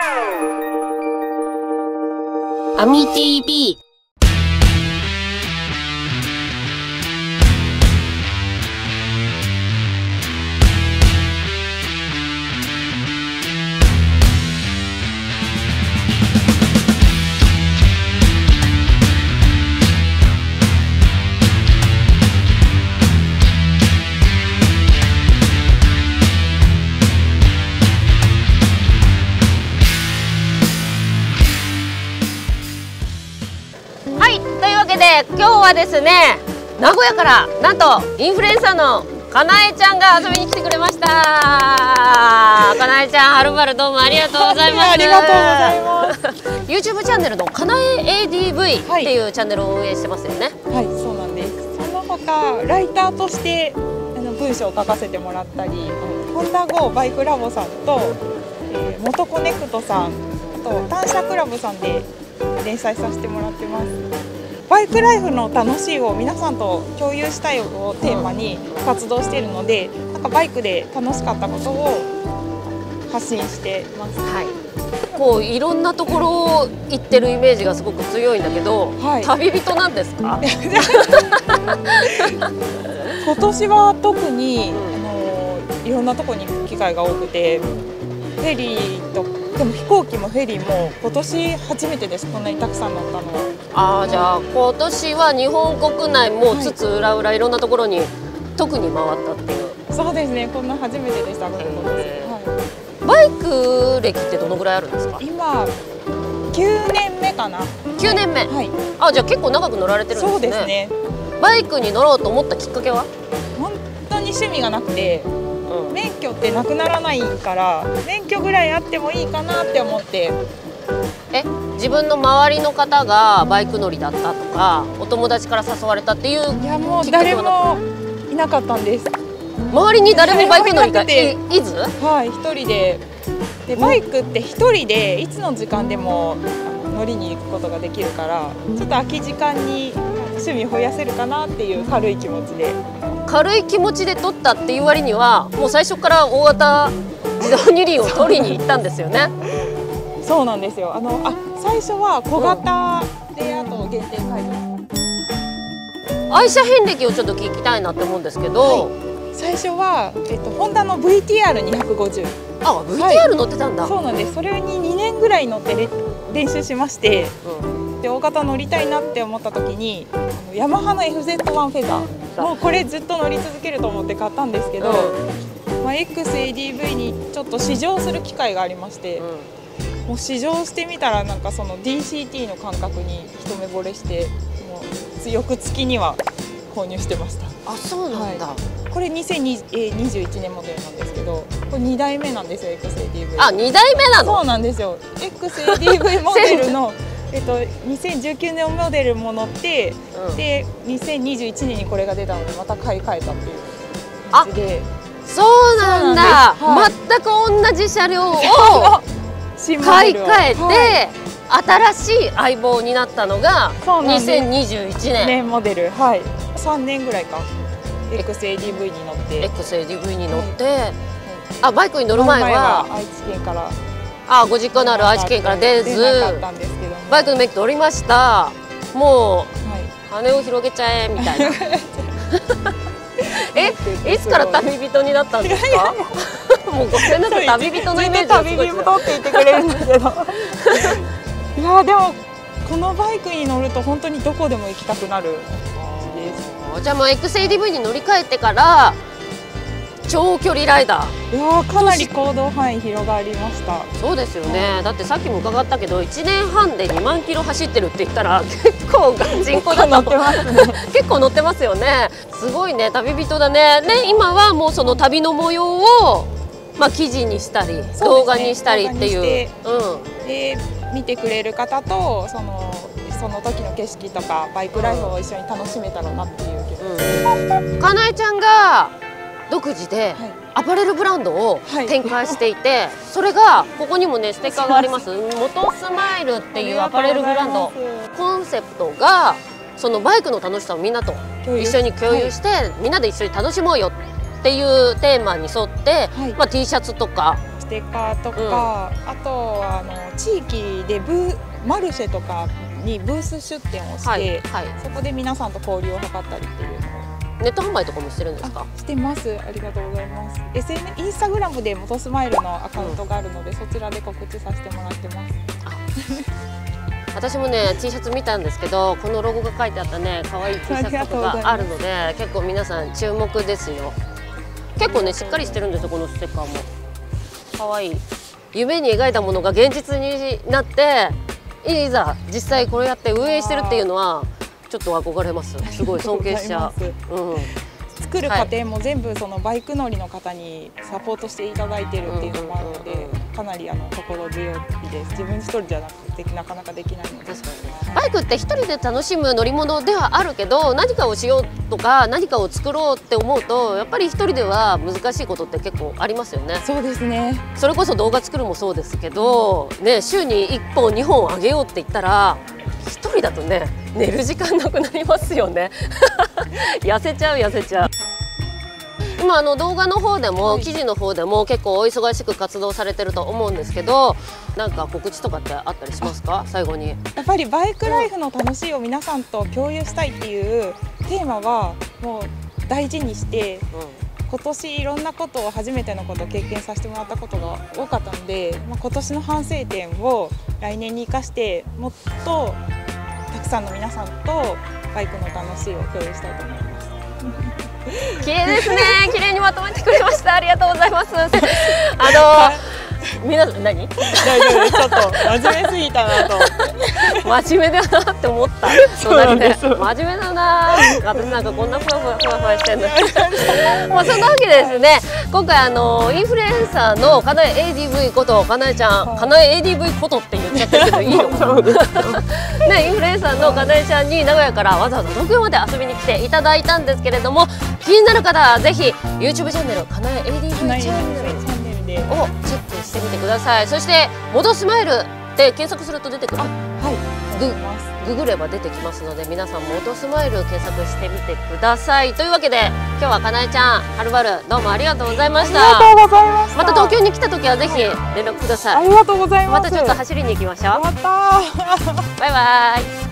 アミ TV。今日はですね、名古屋からなんとインフルエンサーのかなえちゃんが遊びに来てくれました。かなえちゃん、はるばるどうもありがとうございます。 ありがとうございます。 YouTube チャンネルのかなえ ADV っていうチャンネルを運営してますよね。 はい、そうなんです。その他ライターとして文章を書かせてもらったり、ホンダゴーバイクラボさんと、モトコネクトさん、あと単車クラブさんで連載させてもらってます。バイクライフの楽しいを皆さんと共有したいをテーマに活動しているので、なんかバイクで楽しかったことを発信してます。 はい。こういろんなところを行ってるイメージがすごく強いんだけど、はい、旅人なんですか？ 今年は特にいろんなところに行く機会が多くて、フェリーとでも飛行機もフェリーも今年初めてです。こんなにたくさん乗ったのは。 じゃあ今年は日本国内もつつ裏裏いろんなところに特に回ったっていう。 そうですね。こんな初めてでした。 バイク歴ってどのぐらいあるんですか？ 今9年目かな。 9年目。はい。じゃあ結構長く乗られてるんですね。そうですね。バイクに乗ろうと思ったきっかけは？ 本当に趣味がなくて。免許ってなくならないから免許ぐらいあってもいいかなって思って。 自分の周りの方がバイク乗りだったとかお友達から誘われたっていう？ いやもう誰もいなかったんです。 周りに誰もバイク乗りがいず？ はい、一人でバイクって一人でいつの時間でも乗りに行くことができるから、ちょっと空き時間に趣味増やせるかなっていう軽い気持ちで。 軽い気持ちで取ったっていう割にはもう最初から大型自動二輪を取りに行ったんですよね。 そうなんですよ。最初は小型で、あと限定改造。 愛車遍歴をちょっと聞きたいなって思うんですけど、 最初はホンダの VTR250。 VTR 乗ってたんだ。 そうなんです。それに2年ぐらい乗って練習しまして、で大型乗りたいなって思った時にヤマハの FZ1 フェザー。もうこれずっと乗り続けると思って買ったんですけど、XADV にちょっと試乗する機会がありまして、もう試乗してみたらなんかその DCT の感覚に一目惚れして、もう翌月には購入してました。 そうなんだ。 これ2021年モデルなんですけど、これ2代目なんですよ XADV。 2代目なの？ そうなんですよ。XADV モデルの2019年モデルも乗って、で2021年にこれが出たのでまた買い替えたっていう感じで。 そうなんだ。全く同じ車両を買い替えて新しい相棒になったのが2021年モデル。はい。3年ぐらいか。XADV に乗って。 XADV に乗って。バイクに乗る前は愛知県から。 ご実家のある愛知県から出ず、バイクの免許取りました。もう羽を広げちゃえみたいな。いつから旅人になったんですか？もうごめんなさい、旅人のイメージがすごい。 旅人って言ってくれるんだけど。いやでもこのバイクに乗ると本当にどこでも行きたくなるです。 じゃあもう XADV に乗り換えてから長距離ライダー。 いやかなり行動範囲広がりました。 そうですよね。だってさっきも伺ったけど1年半で2万キロ走ってるって言ったら結構ガチンコだと結構乗ってますよね。すごいね、旅人だね。で今はもうその旅の模様を記事にしたり動画にしたりっていう。 で見てくれる方とその時の景色とかバイクライフを一緒に楽しめたらなっていう気持ち。 かなえちゃんが独自でアパレルブランドを展開していて、それがここにもねステッカーがあります。モトスマイルっていうアパレルブランド。コンセプトがそのバイクの楽しさをみんなと一緒に共有して、みんなで一緒に楽しもうよっていうテーマに沿って、T シャツとかテッカーとか、あとは地域でマルシェとかにブース出店をして、そこで皆さんと交流を図ったりっていうのを。 ネット販売とかもしてるんですか？ してます。ありがとうございます。インスタグラムで元スマイルのアカウントがあるので、そちらで告知させてもらってます。 私もね T シャツ見たんですけど、このロゴが書いてあったね可愛い T シャツとかがあるので、結構皆さん注目ですよ。結構ねしっかりしてるんですよ、このステッカーも。可愛い。夢に描いたものが現実になって、いざ実際これやって運営してるっていうのはちょっと憧れます。すごい尊敬しちゃう。 作る過程も全部そのバイク乗りの方にサポートしていただいてるっていうのもあるので、かなり心強いです。自分一人じゃなくてなかなかできないので。 確かにバイクって一人で楽しむ乗り物ではあるけど、何かをしようとか何かを作ろうって思うと、やっぱり一人では難しいことって結構ありますよね。 そうですね。 それこそ動画作るもそうですけど、ね、週に1本2本あげようって言ったら一人だとね寝る時間なくなりますよね。痩せちゃう。今動画の方でも記事の方でも結構お忙しく活動されてると思うんですけど、なんか告知とかってあったりしますか？最後に。 やっぱりバイクライフの楽しいを皆さんと共有したいっていうテーマはもう大事にして、今年いろんなことを初めてのことを経験させてもらったことが多かったので、今年の反省点を来年に生かしてもっとたくさんの皆さんとバイクの楽しいを共有したいと思います。 綺麗ですね。綺麗にまとめてくれました。ありがとうございます。皆さん何？ 大丈夫です。ちょっと真面目すぎたなと思って。 真面目だなって思った。 そうなんです。 真面目だな。私なんかこんなふわふわしてんの。まあそんなわけでですね、今回インフルエンサーのかなえ ADV ことかなえちゃん、かなえ ADV ことって言っちゃってるけどいいのかな。ね、インフルエンサーのかなえちゃんに名古屋からわざわざ東京まで遊びに来ていただいたんですけれども、気になる方はぜひ YouTube チャンネルかなえ ADV チャンネルをチェックしてみてください。そして元スマイルで検索すると出てくる。ググれば出てきますので、皆さん元スマイル検索してみてください。というわけで今日はかなえちゃん、はるばるどうもありがとうございました。 ありがとうございました。 また東京に来た時はぜひ連絡ください。 ありがとうございます。 またちょっと走りに行きましょう。 またバイバイ。